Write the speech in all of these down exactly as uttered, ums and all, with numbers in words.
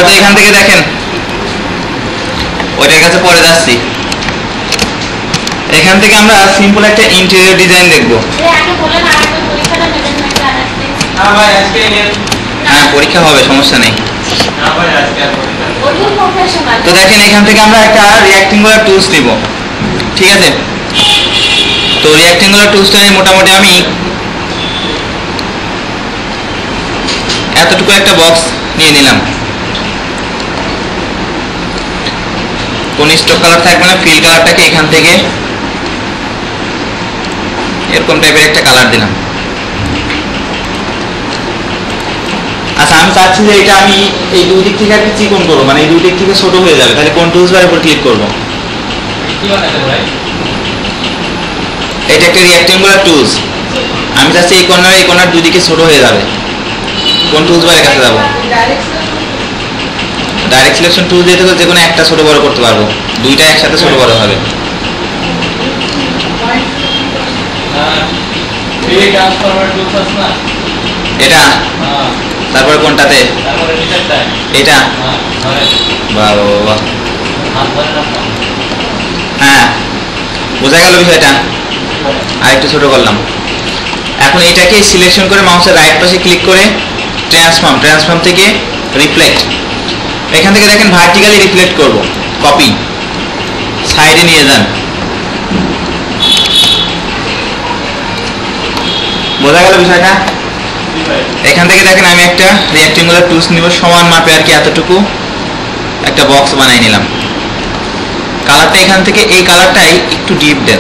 হয়তো এখান থেকে দেখেন ওইটার কাছে পরে যাচ্ছি। এখান থেকে আমরা সিম্পল একটা ইন্টেরিয়র ডিজাইন দেখবো। হ্যাঁ পরীক্ষা হবে, সমস্যা নেই। তো দেখেন এখান থেকে আমরা একটা রিঅ্যাক্টিঙ্গুলার টুলস নিব, ঠিক আছে? তো রিঅ্যাক্টিঙ্গুলার টুলসটা নিয়ে মোটামুটি আমি এতটুকু একটা বক্স নিয়ে নিলাম। কোন স্টক কালার থাকবে না, ফিল কালারটাকে এখান থেকে এরকম টাইপের একটা কালার দিলাম। আচ্ছা আমি চাচ্ছি যে এটা আমি এই দুই দিক থেকে একটা চিকন করবো, মানে এই দুই দিক থেকে ছোট হয়ে যাবে, তাহলে কোন টুলস বারের উপর ক্লিক করবো? এটা একটা রিঅ্যাক্টিঙ্গুলার টুলস, আমি চাচ্ছি এই কর্নার এই কর্নার দুই দিকে ছোট হয়ে যাবে। কোন টুলস বারের কাছে যাবো? ডাইরেক্ট সিলেকশন টুল দিয়ে যে কোনো একটা ছোট বড় করতে পারবো, দুইটা একসাথে ছোট বড় হবে। এটা তারপরে কোনটাতে? এটা বাহ বাহ, হ্যাঁ বোঝা গেল বিষয়টা। আর একটু ছোট করলাম। এখন এটাকে সিলেকশন করে মাউসের রাইট পাশে ক্লিক করে ট্রান্সফর্ম, ট্রান্সফর্ম থেকে রিফ্লেক্ট, এখান থেকে দেখেন ভার্টিক্যালি রিফ্লেক্ট করব, কপি, সাইডে নিয়ে যান। বোঝা গেল বিষয়টা? এখান থেকে দেখেন আমি একটা রিঅ্যাক্টিঙ্গুলার টুলস নিব, সমান মাপে আর কি এতটুকু একটা বক্স বানাই নিলাম। কালারটা এখান থেকে এই কালারটাই একটু ডিপ দেন।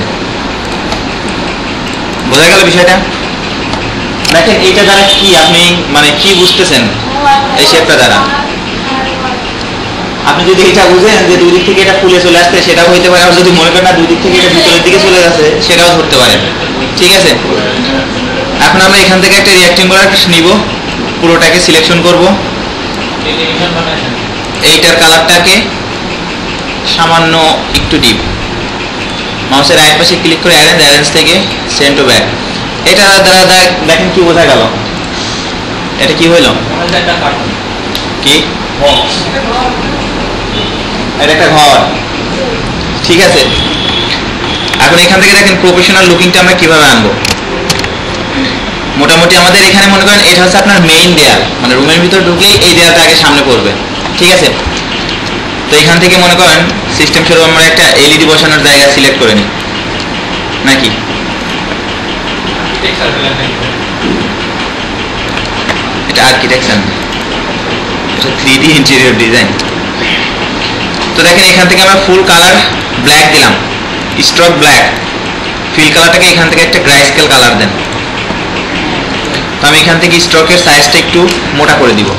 বোঝা গেল বিষয়টা? দেখেন এইটা দ্বারা কি আপনি মানে কি বুঝতেছেন? এই শেপটা দ্বারা আপনি যদি এটা বুঝেন যে দুই দিক থেকে এটা ফুলে চলে আসছে সেটাও হইতে পারে, আর যদি মনে করেন না দুই দিক থেকে এটা ভিতরের দিকে চলে যাচ্ছে সেটাও ধরতে পারেন, ঠিক আছে? এখন আমরা এখান থেকে একটা রিঅ্যাক্টিঙ্গুলার নিব, পুরোটাকে সিলেকশন করব, এইটার কালারটাকে সামান্য একটু ডিপ, মাউসের রাইট পাশে ক্লিক করে অ্যারেঞ্জ, অ্যারেঞ্জ থেকে সেন্ড টু ব্যাক। এটা দ্বারা দেখেন কি বোঝা গেল? এটা কি হইল? কি এটা একটা ঘর, ঠিক আছে? এখন এখান থেকে দেখেন প্রফেশনাল লুকিংটা আমরা কিভাবে আনবো। মোটামুটি আমাদের এখানে মনে করেন এটা হচ্ছে আপনার মেইন দেয়াল, মানে রুমের ভিতর ঢুকলেই এই দেয়ালটা আগে সামনে পড়বে, ঠিক আছে? তো এখান থেকে মনে করেন সিস্টেম স্বরূপ আমরা একটা এলইডি বসানোর জায়গা সিলেক্ট করে নিই নাকি? এটা আর্কিটেকচার, এটা থ্রি ডি ইন্টেরিয়র ডিজাইন। তো দেখেন এখান থেকে আমরা ফুল কালার ব্ল্যাক দিলাম, স্ট্রোক ব্ল্যাক। ফিল কালারটাকে এখান থেকে একটা গ্রাই স্কেল কালার দেন। তো আমি এখান থেকে স্ট্রোকের সাইজটা একটু মোটা করে দিব।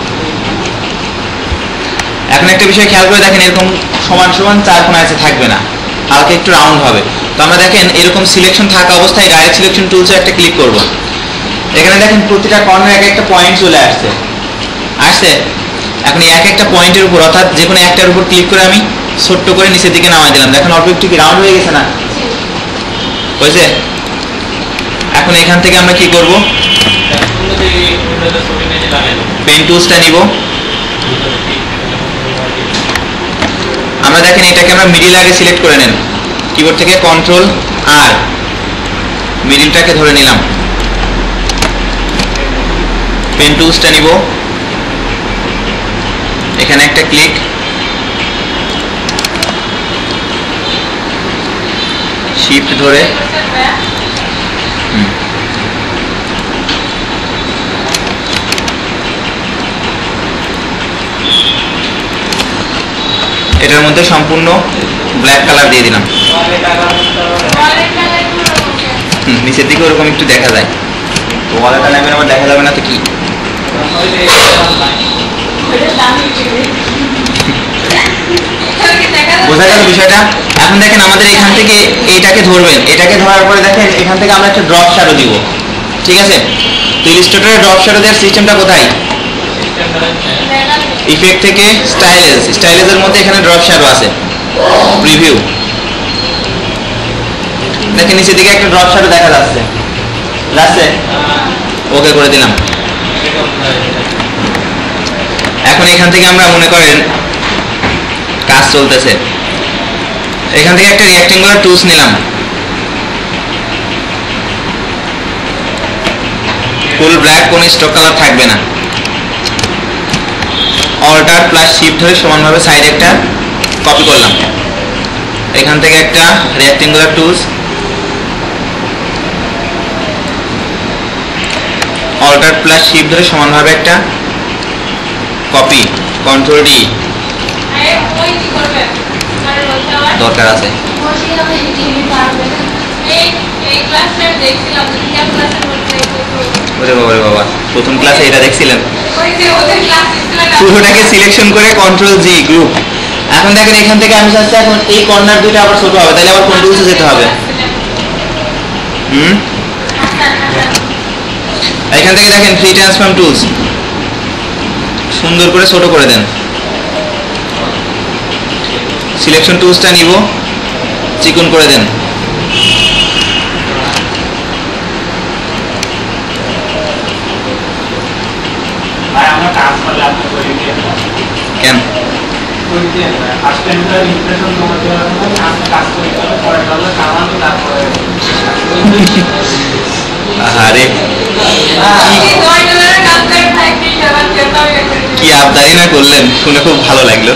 এখন একটা বিষয় খেয়াল করে দেখেন, এরকম সমান সমান চার কোণা আছে থাকবে না, হালকা একটু রাউন্ড হবে। তো আমরা দেখেন এরকম সিলেকশন থাকা অবস্থায় ডাইরেক্ট সিলেকশন টুলসে একটা ক্লিক করব। এখানে দেখেন প্রতিটা কর্নারে এক একটা পয়েন্ট চলে আসছে আসছে এখন এক একটা পয়েন্টের উপর, অর্থাৎ যে কোনো একটার উপর ক্লিক করে আমি ছোট্ট করে নিচের দিকে নামাই দিলাম। দেখেন অল্প একটু কি রাউন্ড হয়ে গেছে না? হয়েছে? এখন এখান থেকে আমরা কি করব? পেন টুলসটা নিব। আমরা দেখেন এটাকে আমরা মিডিল আগে সিলেক্ট করে নেন, কিবোর্ড থেকে কন্ট্রোল আর মিডিলটাকে ধরে নিলাম। পেন টুলসটা নিব, এখানে একটা ক্লিক, শিফট ধরে হুম এটার মধ্যে সম্পূর্ণ ব্ল্যাক কালার দিয়ে দিলাম। হুম নিচের দিকে ওরকম একটু দেখা যায়, তো ওয়ালেটা নেবেন আবার দেখা যাবে না তো কি? বোঝা গেল বিষয়টা? এখন দেখেন আমাদের এখান থেকে এইটাকে ধরবেন, এটাকে ধরার পরে দেখেন এখান থেকে আমরা একটা ড্রপ শ্যাডো দিব, ঠিক আছে? তো ইলাস্ট্রেটরে ড্রপ শ্যাডো দেওয়ার সিস্টেমটা কোথায়? ইফেক্ট থেকে স্টাইলেজ, স্টাইলেজের মধ্যে এখানে ড্রপ শ্যাডো আছে, প্রিভিউ। দেখেন নিচের দিকে একটা ড্রপ শ্যাডো দেখা যাচ্ছে, যাচ্ছে? ওকে করে দিলাম। এখন এখান থেকে আমরা মনে করেন কাজ চলতেছে, এখান থেকে একটা রেক্ট্যাঙ্গুলার টুলস নিলাম, ফুল ব্ল্যাক, কোনো স্টক কালার থাকবে না। অল্টার প্লাস শিফট ধরে সমানভাবে সাইডে একটা কপি করলাম। এখান থেকে একটা rectangular tools, alter plus shift ধরে সমানভাবে একটা কপি, কন্ট্রোল ডি দরকার আছে। ওরে বাবা রে বাবা, প্রথম ক্লাসে এটা দেখছিলেন? পুরোটাকে সিলেকশন করে কন্ট্রোল জি গ্রুপ। এখন দেখেন এখান থেকে আমি চাচ্ছি এখন এই কর্নার দুইটা আবার ছোট হবে, তাহলে আবার কোন টুলসে যেতে হবে? হুম এখান থেকে দেখেন ফ্রি ট্রান্সফর্ম টুলস, সুন্দর করে ছোট করে দেন। সিলেকশন টুলসটা নিব, চিকন করে দেন। কেন আরে কি আবদারি না করলেন, শুনে খুব ভালো লাগলো।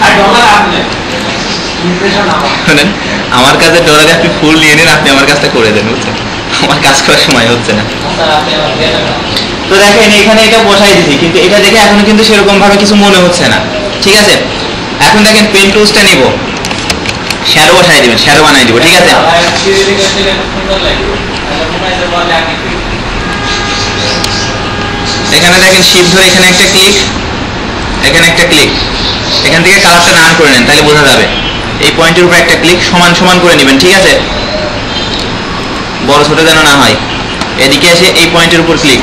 শুনেন, আমার কাছে ডলারে আপনি ফুল নিয়ে নিন, আপনি আমার কাজটা করে দেন, বুঝছেন? আমার কাজ করার সময় হচ্ছে না। তো দেখেন এখানে এটা বসাই দিছি, কিন্তু এটা দেখে এখনো কিন্তু সেরকম ভাবে কিছু মনে হচ্ছে না। ঠিক আছে, এখন দেখেন পেন টুলসটা নিব, শ্যাডো বসাই দিবেন, শ্যাডো বানাই দিব। ঠিক আছে, এখানে দেখেন শিফট ধরে এখানে একটা ক্লিক, এখানে একটা ক্লিক, এখান থেকে কালারটা নান করে নেন, তাহলে বোঝা যাবে। এই পয়েন্টের উপর একটা ক্লিক, সমান সমান করে নেবেন। ঠিক আছে, বড় ছোট যেন না হয়। এদিকে এসে এই পয়েন্টের উপর ক্লিক,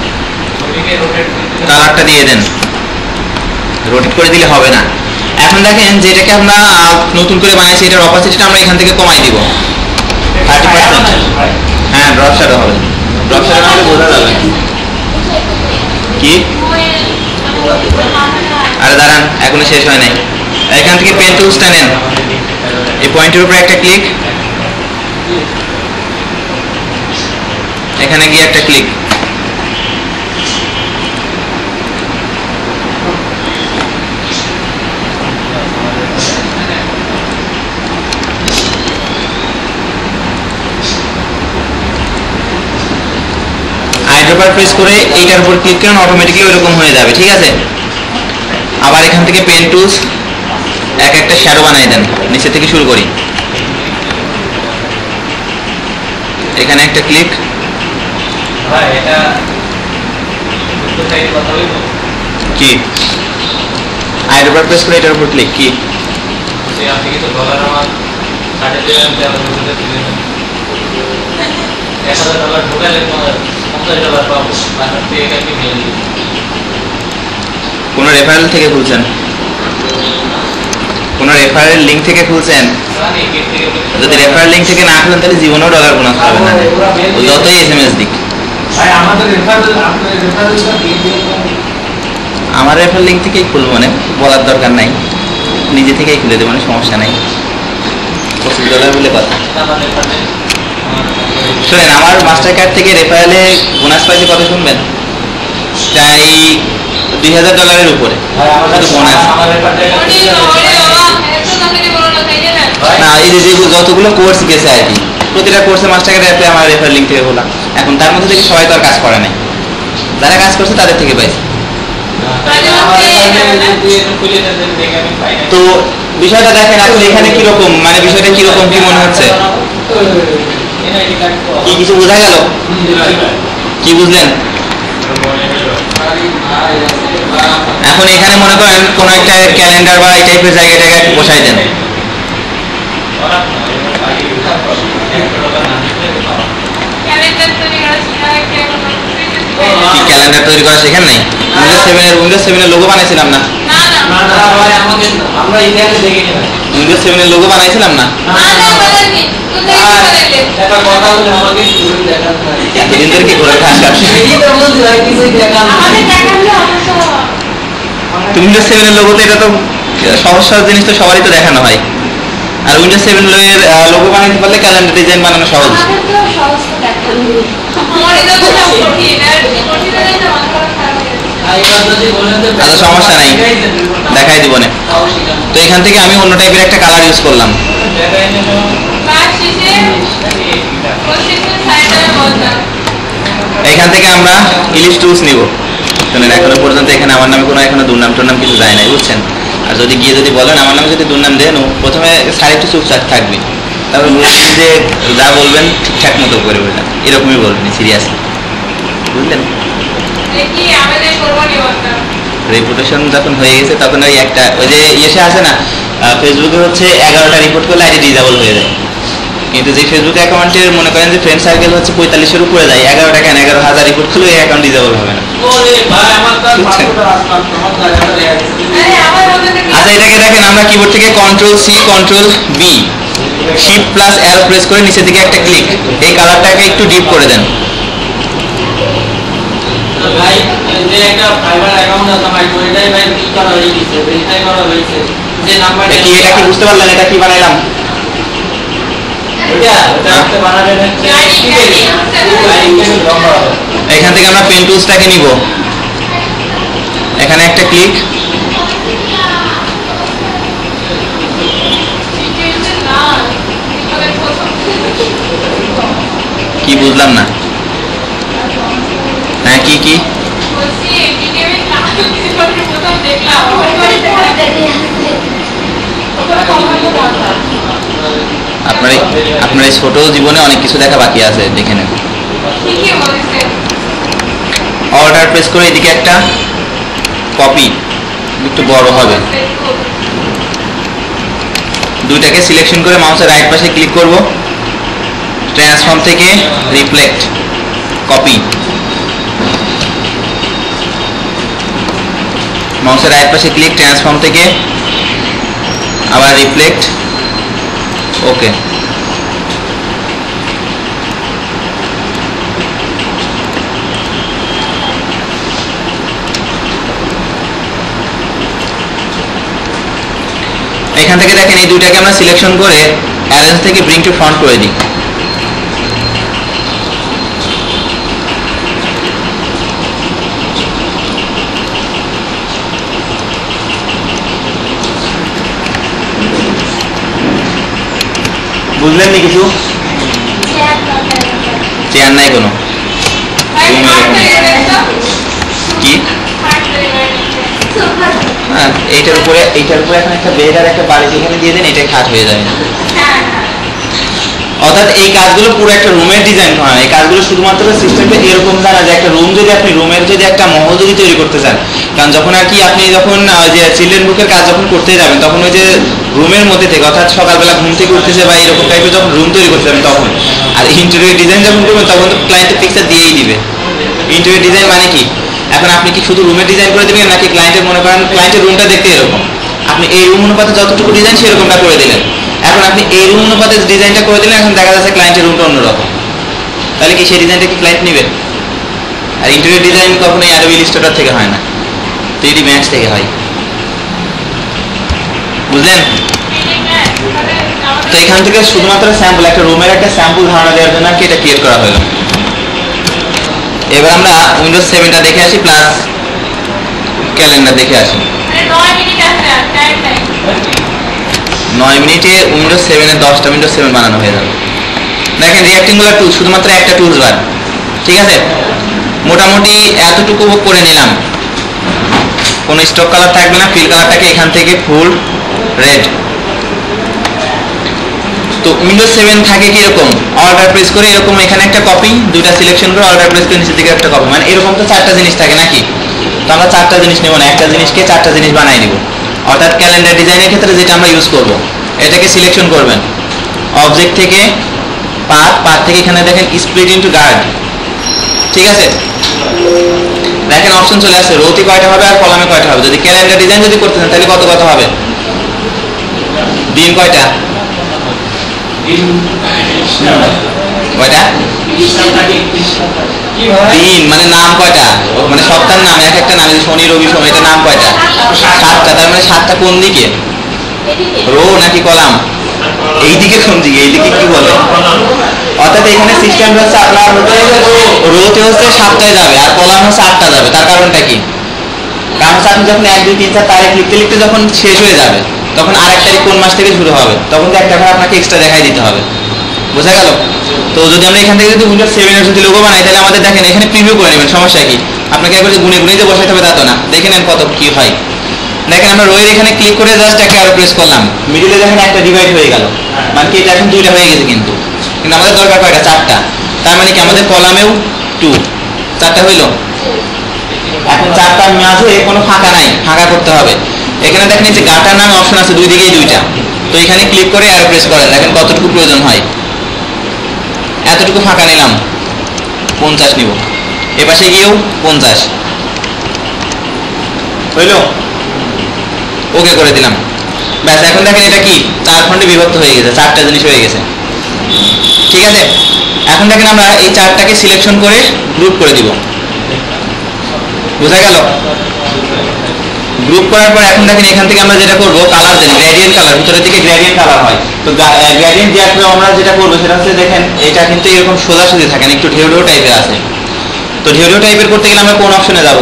কালারটা দিয়ে দেন। রোটেট করে দিলে হবে না। এখন দেখেন যেটাকে আমরা নতুন করে বানাইছি, এটার অপাসিটিটা আমরা এখান থেকে কমাই দিব থার্টি পার্সেন্ট। হ্যাঁ, ড্রপ শ্যাডো হবে, ড্রপ শ্যাডো হলে বোঝা যাবে। কি আরে দাঁড়ান, এখনো শেষ হয় নাই। এখান থেকে পেন টুলসটা নেন, এই পয়েন্টের উপর একটা ক্লিক, এখানে গিয়ে একটা ক্লিক, আইড্রোবার প্রেস করে এইটার উপর ক্লিক করেন, অটোমেটিক্যালি ওইরকম হয়ে যাবে। ঠিক আছে, আবার এখান থেকে পেন টুলস, এক একটা শ্যাডো বানাই দেন। নিচে থেকে শুরু করি, এখানে একটা ক্লিক, কি আইড্রোবার প্রেস করে এটার উপর ক্লিক, কি কোন রেফারেল থেকে খুলছেন? কোন রেফারেল লিংক থেকে খুলছেন? যদি রেফারেল লিংক থেকে না খুলেন তাহলে জীবনেও ডলার বোনাস পাবেন না, যতই এসএমএস দিক। আমার রেফারেল লিংক থেকেই খুলবো, মানে বলার দরকার নাই, নিজে থেকেই খুলে দেবো, সমস্যা নাই। পঁচিশ ডলার বলে কথা। শোনেন, আমার মাস্টার কার্ড থেকে রেফারেলে বোনাস পাইছে কত শুনবেন? প্রায় দুই হাজার ডলারের উপরে বোনাস। না, এই যে যতগুলো কোর্স গেছে আর কি, প্রতিটা কোর্সে মাস্টার কার্ড অ্যাপ্লাই আমার রেফারেল লিংক থেকে হলাম। এখন তার মধ্যে থেকে সবাই তো আর কাজ করে নাই, যারা কাজ করছে তাদের থেকে পাইছে। তো বিষয়টা দেখেন আপনি এখানে কিরকম, মানে বিষয়টা কিরকম কি মনে হচ্ছে? কি কিছু বোঝা গেল? কি বুঝলেন? এখন এখানে মনে করেন কোন একটা ক্যালেন্ডার বা এই টাইপের জায়গাটাকে বসাই দেন। কি ক্যালেন্ডার তৈরি করা শেখেন নাই? উইন্ডোজ সেভেন এর উইন্ডোজ সেভেন এর লোগো বানাইছিলাম না? উইন্ডোজ সেভেন এর লোগো বানাইছিলাম না? এতদিন ধরে কি করে কাজ করছি? তো উইন্ডোজ সেভেন এর লোগো তো এটা তো সহজ সহজ জিনিস তো সবারই তো দেখানো হয়, আর উইন্ডোজ সেভেন এর লোগো বানাতে পারলে ক্যালেন্ডার ডিজাইন বানানো সহজ। আচ্ছা সমস্যা নাই, দেখাই দিব না। তো এখান থেকে আমি অন্য টাইপের একটা কালার ইউজ করলাম। এখান থেকে আমরা ইলিশ টুলস নিব। শুনেন এখনো পর্যন্ত এখানে আমার নামে কোনো এখনো দুর্নাম টুর্নাম কিছু যায় নাই, বুঝছেন। আর যদি গিয়ে যদি বলেন আমার নামে যদি দুর্নাম দেন, প্রথমে সাড়ে একটু চুপচাপ থাকবে, তারপর বলবেন যে যা বলবেন ঠিকঠাক মতো করে বলবেন, এরকমই বলবেন সিরিয়াসলি, বুঝলেন। রেপুটেশন যখন হয়ে গেছে তখন ওই একটা ওই যে ইয়েসে আছে না, ফেসবুকে হচ্ছে এগারোটা রিপোর্ট করলে আইডি ডিজেবল হয়ে যায়, কিন্তু যে ফেসবুক অ্যাকাউন্টের মনে করেন যে ফ্রেন্ড সার্কেল হচ্ছে পঁয়তাল্লিশের উপরে যায়, এগারোটা কেন এগারো হাজার রিপোর্ট করলে এই অ্যাকাউন্ট ডিজেবল হবে না। আচ্ছা এটাকে দেখেন, আমরা কিবোর্ড থেকে control C control B shift plus arrow press করে নিচে দিকে একটা ক্লিক, এই কালারটাকে একটু ডিপ করে দেন। ভাই যে একটা ফাইবার অ্যাকাউন্ট আছে ভাই, ওইটাই ভাই কি করা হয়েছে, ভেরিফাই করা হয়েছে যে নাম্বারটা কি, এটা কি বুঝতে পারলেন এটা কি বানাইলাম? এটা এটা আপনি বানাবেন হচ্ছে এখান থেকে আমরা পেন টুলসটাকে নিব, এখানে একটা ক্লিক, কি বুঝলাম না, হ্যাঁ কি কি আপনার আপনার এই ছোট জীবনে অনেক কিছু দেখা বাকি আছে, দেখে নেন। অর্ডার প্রেস করে এদিকে একটা কপি, একটু বড় হবে, দুইটাকে সিলেকশন করে মাউসের রাইট পাশে ক্লিক করব, ট্রান্সফর্ম থেকে রিফ্লেক্ট কপি, মাউসের রাইট পাশে ক্লিক, ট্রান্সফর্ম থেকে আবার রিফ্লেক্ট, ওকে। এখান থেকে দেখেন এই দুইটাকে আমরা সিলেকশন করে অ্যারেঞ্জ থেকে ব্রিং টু ফ্রন্ট করে দিই। বুঝলেন নি কিছু? চেয়ার নাই কোনো, কি হ্যাঁ এইটার উপরে এইটার উপরে এখন একটা বেড আর একটা বাড়ি যেখানে দিয়ে দেন, এটাই খাট হয়ে যায়। অর্থাৎ এই কাজগুলো পুরো একটা রুমের ডিজাইন করা, এই কাজগুলো শুধুমাত্র সিস্টেমটা এরকম জানা যে একটা রুম যদি আপনি রুমের যদি একটা মহল যদি তৈরি করতে চান, কারণ যখন আর কি আপনি যখন যে চিলড্রেন বুকের কাজ যখন করতে যাবেন তখন ওই যে রুমের মধ্যে থেকে, অর্থাৎ সকালবেলা ঘুম থেকে উঠতেছে বা এরকম টাইপের যখন রুম তৈরি করতে যাবেন তখন, আর ইন্টেরিয়র ডিজাইন যখন করবেন তখন তো ক্লায়েন্টের পিকচার দিয়েই দিবে। ইন্টেরিয়র ডিজাইন মানে কি, এখন আপনি কি শুধু রুমের ডিজাইন করে দিবেন নাকি ক্লায়েন্টের মনে করেন ক্লায়েন্টের রুমটা দেখতে এরকম, আপনি এই রুম অনুপাতে যতটুকু ডিজাইন সেরকমটা করে দিলেন, এখন আপনি এই রুম অনুপাতে ডিজাইনটা করে দিলেন, এখন দেখা যাচ্ছে ক্লায়েন্টের রুমটা অন্যরকম, তাহলে কি সেই ডিজাইনটা কি ক্লায়েন্ট নেবে? আর ইন্টেরিয়র ডিজাইন কখনোই অ্যাডোবি ইলাস্ট্রেটর থেকে হয় না, থ্রি ডি ম্যাক্স থেকে হয়, বুঝলেন? তো এখান থেকে শুধুমাত্র স্যাম্পল, একটা রুমের একটা স্যাম্পল ধারণা দেওয়ার জন্য আর কি এটা ক্রিয়েট করা হলো। এবার আমরা উইন্ডোজ সেভেনটা দেখে আসি প্লাস ক্যালেন্ডার দেখে আসি। নয় মিনিটে উইন্ডোজ সেভেনের দশটা উইন্ডোজ সেভেন বানানো হয়ে যাবে। দেখেন রিঅ্যাক্টিঙ্গুলার টুল শুধুমাত্র একটা টুলস বার, ঠিক আছে। মোটামুটি এতটুকু করে নিলাম, কোনো স্টক কালার থাকবে না, ফিল কালারটাকে এখান থেকে ফুল রেড। তো উইন্ডোজ সেভেন থাকে কি এরকম, অর্ডার প্রেস করে এরকম এখানে একটা কপি, দুইটা সিলেকশন করে অর্ডার প্রেস করে নিচের দিকে একটা কপি, মানে এরকম তো চারটা জিনিস থাকে নাকি। তো আমরা চারটা জিনিস নেব না, একটা জিনিসকে চারটা জিনিস বানাই নিব। অর্থাৎ ক্যালেন্ডার ডিজাইনের ক্ষেত্রে যেটা আমরা ইউজ করব, এটাকে সিলেকশন করবেন, অবজেক্ট থেকে পাথ, পাথ থেকে এখানে দেখেন স্প্লিট ইনটু গার্ড, ঠিক আছে। দেখেন অপশন চলে আসছে, রোতে কয়টা হবে আর কলামে কয়টা হবে। যদি ক্যালেন্ডার ডিজাইন যদি করতে চান তাহলে কত কত হবে, দিন কয়টা, কয়টা? তিন, মানে নাম কয়টা? মানে সপ্তাহের নাম এক একটা নাম, শনি রবি সোম, এটা নাম কয়টা? সাতটা। তার মানে সাতটা কোন দিকে? রো নাকি কলাম? এইদিকে। কোন দিকে? এইদিকে কি বলে? অর্থাৎ এখানে সিস্টেম হচ্ছে আপনার হচ্ছে রোতে হচ্ছে সাতটায় যাবে আর কলাম হচ্ছে আটটা যাবে। তার কারণটা কি? কারণ হচ্ছে আপনি যখন এক দুই তিন চার তারিখ লিখতে লিখতে যখন শেষ হয়ে যাবে তখন আরেক তারিখ কোন মাস থেকে শুরু হবে, তখন তো একটা করে আপনাকে এক্সট্রা দেখাই দিতে হবে। বোঝা গেল? তো যদি আমরা এখান থেকে যদি উইন্ডোজ সেভেন এর যদি লোগো বানাই তাহলে আমাদের দেখেন এখানে প্রিভিউ করে নেবেন, সমস্যা কি? আপনাকে একবার গুনে গুনে যে বসাইতে হবে তা তো না। দেখে নেন কত কি হয়। দেখেন আমরা রোয়ের এখানে ক্লিক করে জাস্ট একটা অ্যারো প্রেস করলাম, মিডিলে দেখেন একটা ডিভাইড হয়ে গেল, মানে কি এটা এখন দুইটা হয়ে গেছে। কিন্তু কিন্তু আমাদের দরকার কয়টা? চারটা। তার মানে কি আমাদের কলামেও টু, চারটা হইলো। এখন চারটার মাঝে কোনো ফাঁকা নাই, ফাঁকা করতে হবে। এখানে দেখেন যে গাটার নামে অপশন আছে দুই দিকেই দুইটা, তো এখানে ক্লিক করে অ্যারো প্রেস করেন, দেখেন কতটুকু প্রয়োজন হয়। এতটুকু ফাঁকা নিলাম, পঞ্চাশ নিব। এপাশে গিয়েও পঞ্চাশ হইল, ওকে করে দিলাম। ব্যাস, এখন দেখেন এটা কি চার খণ্ডে বিভক্ত হয়ে গেছে, চারটা জিনিস হয়ে গেছে। ঠিক আছে, এখন দেখেন আমরা এই চারটাকে সিলেকশন করে গ্রুপ করে দিব। বোঝা গেল? গ্রুপ করার পর এখন দেখেন এখান থেকে আমরা যেটা করবো কালার দেন, গ্রেডিয়েন্ট কালার, ভিতরের দিকে গ্রেডিয়েন্ট কালার হয়। তো গ্রেডিয়েন্ট দেওয়ার পরে আমরা যেটা করবো সেটা হচ্ছে দেখেন এটা কিন্তু এরকম সোজাসুজি থাকেন, একটু ঢেউ ঢেউ টাইপের আছে। তো ঢেউ ঢেউ টাইপের করতে গেলে আমরা কোন অপশনে যাব?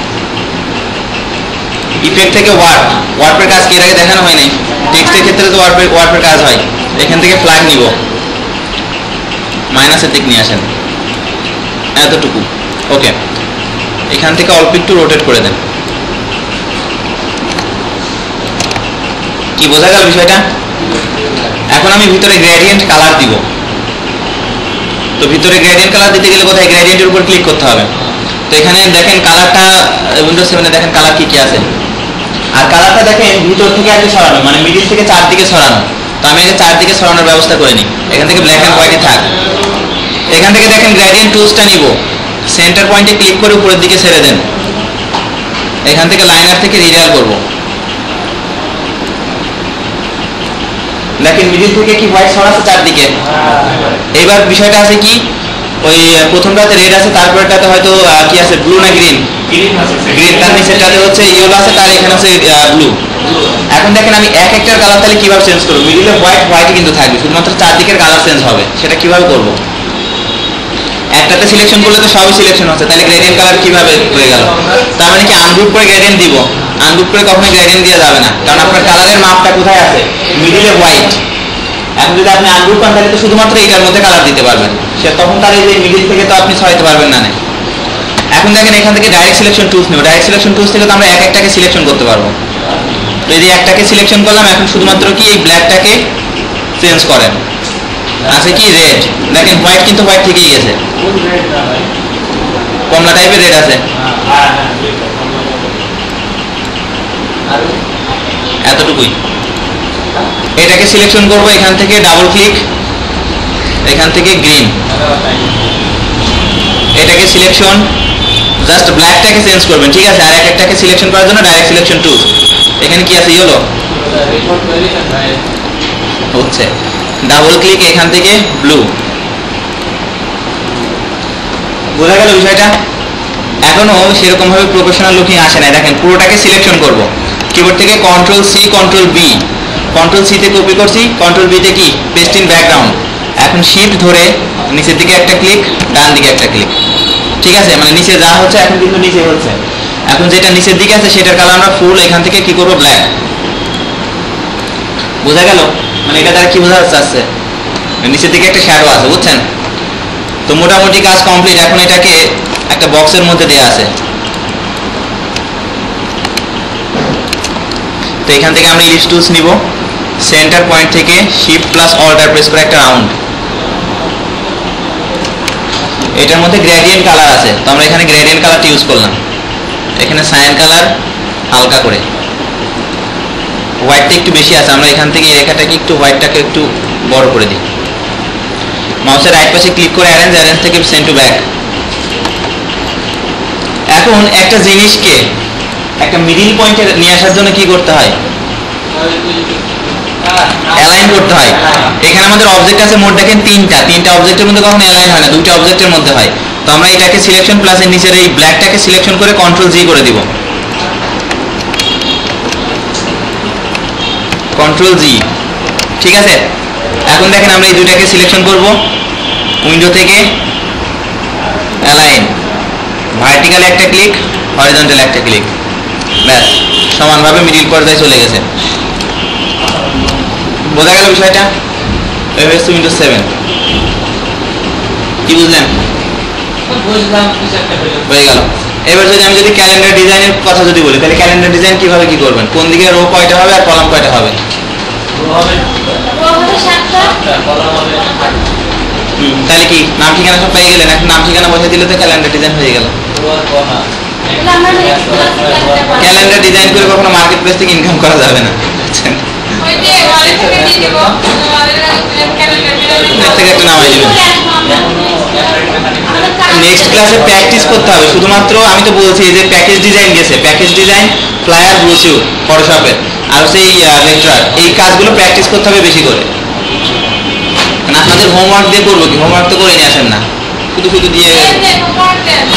ইফেক্ট থেকে ওয়ার্প। ওয়ার্পের কাজ কি এর আগে দেখানো হয় নাই? টেক্সটের ক্ষেত্রে তো ওয়ার্পের ওয়ার্পের কাজ হয়। এখান থেকে ফ্ল্যাগ নিব, মাইনাসের দিক নিয়ে আসেন এতটুকু। ওকে, এখান থেকে অল্প একটু রোটেট করে দেন। কি বোঝা গেল বিষয়টা? এখন আমি ভিতরে গ্রেডিয়েন্ট কালার দিব। তো ভিতরে গ্রেডিয়েন্ট কালার দিতে গেলে কোথায়? গ্রেডিয়েন্টের উপর ক্লিক করতে হবে। তো এখানে দেখেন কালারটা উইন্ডোজ সেভেনে দেখেন কালার কি কি আছে। আর কালারটা দেখেন ভিতর থেকে আগে সরানো, মানে মিডিল থেকে চারদিকে সরানো। তো আমি আগে চারদিকে সরানোর ব্যবস্থা করে নিই। এখান থেকে ব্ল্যাক অ্যান্ড হোয়াইটে থাক। এখান থেকে দেখেন গ্রেডিয়েন্ট টুলসটা নিব, সেন্টার পয়েন্টে ক্লিক করে উপরের দিকে ছেড়ে দেন। এখান থেকে লাইনার থেকে রিডাল করব। দেখেন মিডিল থেকে কি হোয়াইট সরাচ্ছে চারদিকে। এইবার বিষয়টা আছে কি, ওই প্রথমটাতে রেড আছে, তারপরটাতে হয়তো কি আছে ব্লু না গ্রিন? গ্রিন। তার নিচেরটাতে হচ্ছে ইয়েলো আছে, তার এখানে আছে ব্লু। এখন দেখেন আমি এক একটার কালার তাহলে কিভাবে চেঞ্জ করবো? মিডিলে হোয়াইট হোয়াইট কিন্তু থাকবে, শুধুমাত্র চারদিকের কালার চেঞ্জ হবে। সেটা কিভাবে করব? একটাতে সিলেকশন করলে তো সবই সিলেকশন হচ্ছে, তাহলে গ্রেডিয়েন্ট কালার কিভাবে হয়ে গেল? তার মানে কি আনগ্রুপ করে গ্রেডিয়েন্ট দিব? আনগ্রুপ করে কখনোই গ্রেডিয়েন্ট দেওয়া যাবে না, কারণ আপনার কালারের মাপটা কোথায় আছে? মিডিলে হোয়াইট। এখন যদি আপনি আনগ্রুপ পান তাহলে তো শুধুমাত্র এইটার মধ্যে কালার দিতে পারবেন, সে তখন তার এই যে মিডিল থেকে তো আপনি ছড়াইতে পারবেন না। এখন দেখেন এখান থেকে ডাইরেক্ট সিলেকশন টুলস নেব। ডাইরেক্ট সিলেকশন টুলস থেকে তো আমরা এক একটাকে সিলেকশন করতে পারবো। তো এই যে একটাকে সিলেকশন করলাম, এখন শুধুমাত্র কি এই ব্ল্যাকটাকে চেঞ্জ করেন। আছে কি রেড, দেখেন হোয়াইট কিন্তু হোয়াইট থেকেই গেছে, কমলা টাইপের রেড আছে। এতটুকুই। এটাকে সিলেকশন করব, এখান থেকে ডাবল ক্লিক, এখান থেকে গ্রিন। এটাকে সিলেকশন, জাস্ট ব্ল্যাকটাকে চেঞ্জ করবেন, ঠিক আছে? আর এক একটাকে সিলেকশন করার জন্য ডাইরেক্ট সিলেকশন টুলস। এখানে কি আছে? ইয়েলো হচ্ছে, ডাবল ক্লিক, এখান থেকে ব্লু। বোঝা গেল বিষয়টা? এখনো সেরকম ভাবে প্রফেশনাল লুকিং আসে না। দেখেন পুরোটাকে সিলেকশন করব, কিবোর্ড থেকে control C control B, control C তে কপি করছি, কন্ট্রোল বি তে কি পেস্ট ইন ব্যাকগ্রাউন্ড। এখন শিফট ধরে নিচের দিকে একটা ক্লিক, ডান দিকে একটা ক্লিক, ঠিক আছে? মানে নিচে যা হচ্ছে এখন কিন্তু নিচে হচ্ছে। এখন যেটা নিচের দিকে আছে সেটার কালার আমরা ফুল, এখান থেকে কি করব? ব্ল্যাক। বোঝা গেল? মানে এটা দ্বারা কি বোঝা যাচ্ছে? নিচের দিকে একটা শ্যাডো আছে, বুঝছেন? তো মোটামুটি কাজ কমপ্লিট। এখন এটাকে একটা বক্সের মধ্যে দেয়া আছে। তো এখান থেকে আমরা ইলিপস টুলস নিব, সেন্টার পয়েন্ট থেকে শিফট প্লাস অল্টার প্রেস করে একটা রাউন্ড। এটার মধ্যে গ্রেডিয়েন্ট কালার আছে, তো আমরা এখানে গ্রেডিয়েন্ট কালারটা ইউজ করলাম। এখানে সায়ান কালার হালকা করে, হোয়াইটটা একটু বেশি আছে, আমরা এখান থেকে এই রেখাটাকে একটু হোয়াইটটাকে একটু বড় করে দিই। মাউসের রাইট পাশে ক্লিক করে অ্যারেঞ্জ, অ্যারেঞ্জ থেকে সেন্ড টু ব্যাক। এখন একটা জিনিসকে একটা মিডিল পয়েন্টে নিয়ে আসার জন্য কি করতে হয়? অ্যালাইন করতে হয়। এখানে আমাদের অবজেক্ট আছে মোট দেখেন তিনটা, তিনটা অবজেক্টের মধ্যে কখনো অ্যালাইন হয় না, দুইটা অবজেক্টের মধ্যে হয়। তো আমরা এটাকে সিলেকশন প্লাসের নিচের এই ব্ল্যাকটাকে সিলেকশন করে কন্ট্রোল জি করে দিব, কন্ট্রোল জি। ঠিক আছে, এখন দেখেন আমরা এই দুইটাকে সিলেকশন করব উইন্ডো থেকে, অ্যালাইন, ভার্টিক্যাল একটা ক্লিক, হরিজন্টাল একটা ক্লিক, ব্যাস সমানভাবে মিডিল পর্যায়ে চলে গেছে। বোঝা গেল বিষয়টা? এভারেজ টু উইন্ডোজ সেভেন কি বুঝলেন? হয়ে গেল। এবার যদি আমি যদি ক্যালেন্ডার ডিজাইনের কথা যদি বলি, তাহলে ক্যালেন্ডার ডিজাইন কিভাবে কি করবেন, কোন দিকে রো কয়টা হবে আর কলাম কয়টা হবে? তাহলে কি নাম ঠিকানা সব পেয়ে গেলেন, এখন নাম ঠিকানা বসে দিলে তো ক্যালেন্ডার ডিজাইন হয়ে গেল। ক্যালেন্ডার ডিজাইন করে কখনো মার্কেট প্লেস থেকে ইনকাম করা যাবে না, নেক্সট ক্লাসে প্র্যাকটিস করতে হবে শুধুমাত্র। আমি তো বলছি যে প্যাকেজ ডিজাইন গেছে, প্যাকেজ ডিজাইন, ফ্লায়ার, ব্রোশিউর, ফটোশপের আর সেই লেকচার, এই কাজগুলো প্র্যাকটিস করতে হবে বেশি করে। আপনাদের হোমওয়ার্ক দিয়ে করবো কি? হোমওয়ার্ক তো করে নিয়ে আসেন না, শুধু শুধু দিয়ে